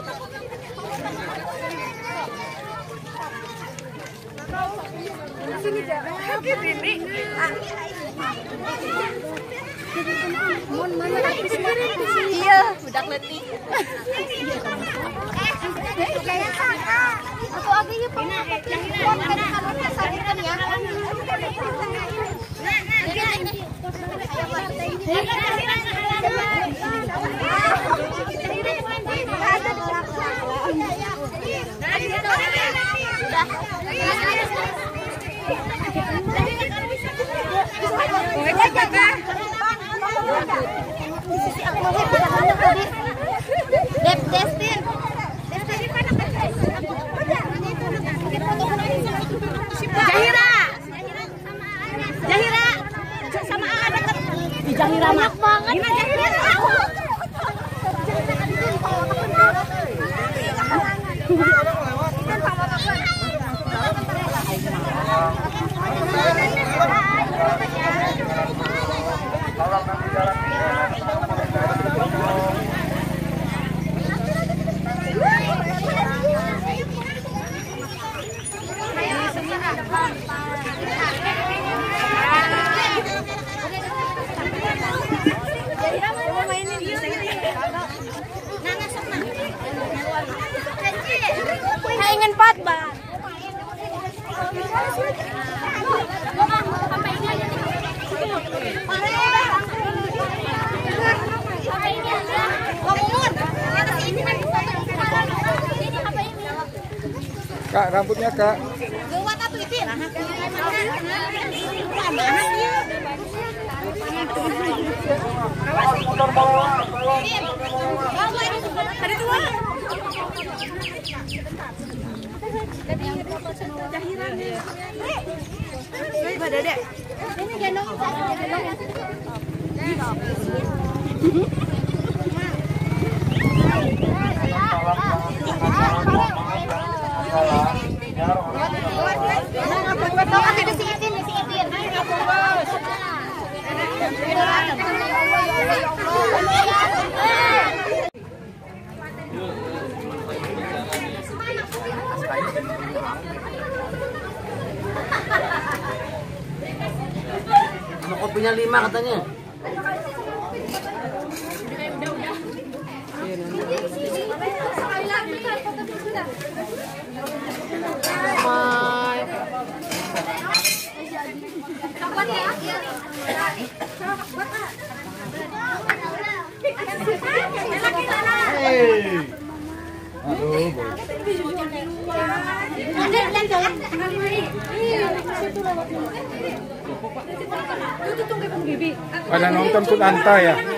Iya, budak letih. Aku akhirnya Jahira banyak banget. Ingin pat ba? Kak, rambutnya Kak. Ada dua. Ini gendong. Kopinya 5 katanya. Pada nonton Kunanta ya. Ibu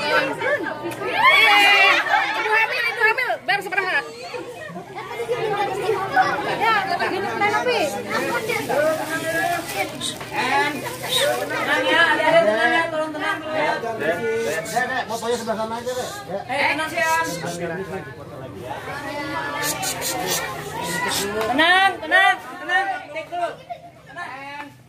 hamil, baru seberapa? Ya, tapi. Tenang ya, adik-adik tenang ya, tolong tenang dulu ya. Dek, fotonya sebelah sana aja deh. Tenang Sian. Tenang. Cek dulu. Tenang.